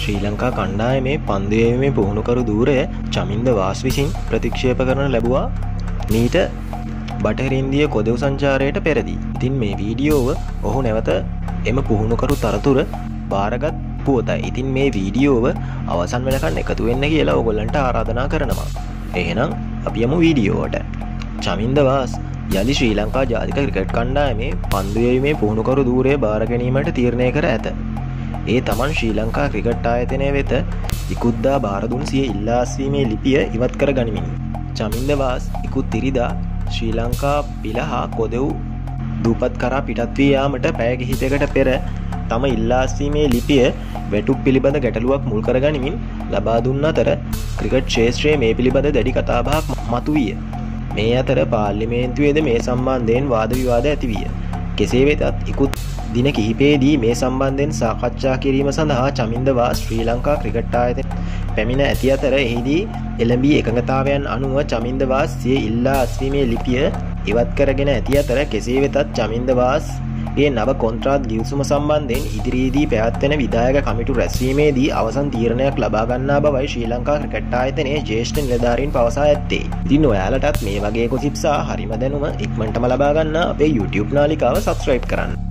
ශ්‍රී ලංකා කණ්ඩායමේ පන්දු යැවීමේ පුහුණුකරු ධූරය චමින්ද වාස් විසින් ප්‍රතික්ෂේප කරන ලැබුවා මීට බටහිර ඉන්දිය කොදෙව් සංචාරයට පෙරදී. ඉතින් මේ වීඩියෝව ඔහු නැවත එම පුහුණුකරු තරතුර බාරගත් පුවතයි. ඉතින් මේ වීඩියෝව අවසන් වෙනකන් එකතු වෙන්න කියලා ඔයගොල්ලන්ට ආරාධනා කරනවා. එහෙනම් අපි යමු වීඩියෝවට. චමින්ද වාස් යලි ශ්‍රී ලංකා ජාතික ක්‍රිකට් කණ්ඩායමේ පන්දු යැවීමේ පුහුණුකරු ධූරය බාර ගැනීමට තීරණය කර ඇත. ඒ තමන් ශ්‍රී ලංකා ක්‍රිකට් ආයතනය වෙත ඉකුත්දා බාර දුන් සිය ඉල්ලා අස්වීමේ ලිපිය ඉවත් කර ගනිමිනි. චමින්ද වාස් ඉකුත් ඉරිදා ශ්‍රී ලංකා පිල හා කොදෙව් දූපත් කරා පිටත් වී යාමට පැය කිහිපයකට පෙර තම ඉල්ලා අස්වීමේ ලිපිය වැටුප් පිළිබඳ ගැටලුවක් මුල් කර ගනිමින් ලබා දුන් අතර ක්‍රිකට් ක්ෂේත්‍රයේ මේ පිළිබඳ දැඩි කතාබහක් මතුවිය. මේ අතර පාර්ලිමේන්තුවේද මේ සම්බන්ධයෙන් වාද විවාද ඇතිවිය. කෙසේ වෙතත් ඉකුත් දින කිහිපයේදී මේ සම්බන්ධයෙන් සාකච්ඡා කිරීම සඳහා චමින්ද වාස් ශ්‍රී ලංකා ක්‍රිකට් ආයතනය පැමිණ ඇති අතර එහිදී එළඹී එකඟතාවයන් අනුව චමින්ද වාස් සිය ඉල්ලා අස්වීමේ ලිපිය ඉවත් කරගෙන ඇති අතර කෙසේ වෙතත් චමින්ද වාස්ගේ නව කොන්ත්‍රාත් ගිවිසුම සම්බන්ධයෙන් ඉදිරියේදී පැවැත්වෙන විධායක කමිටු රැස්වීමේදී අවසන් තීරණයක් ලබා ගන්නා බවයි ශ්‍රී ලංකා ක්‍රිකට් ආයතනයේ ජ්‍යෙෂ්ඨ නිලධාරීන් පවසා ඇත්තේ. ඉතින් ඔයාලටත් මේ වගේ කොසිප්සා හරිම දැනුම ඉක්මනටම ලබා ගන්න අපේ YouTube නාලිකාව subscribe කරන්න.